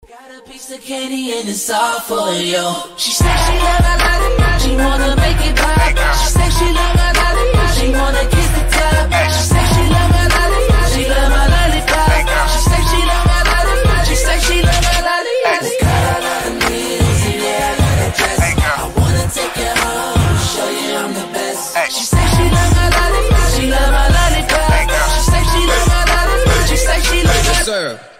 Got a piece of candy and it's all for you. She said she love my lollipop, she wanna make it pop. She said she love my lollipop, she wanna kiss the top. She said she love my lollipop, she love my lollipop. She said she love my lollipop, she said she love my lollipop. It's got a lot of meals and yeah, I love that dress. I wanna take you home, show you I'm the best. She said she love my lollipop, she love my lollipop. She said she love my lollipop, she said she love my lollipop.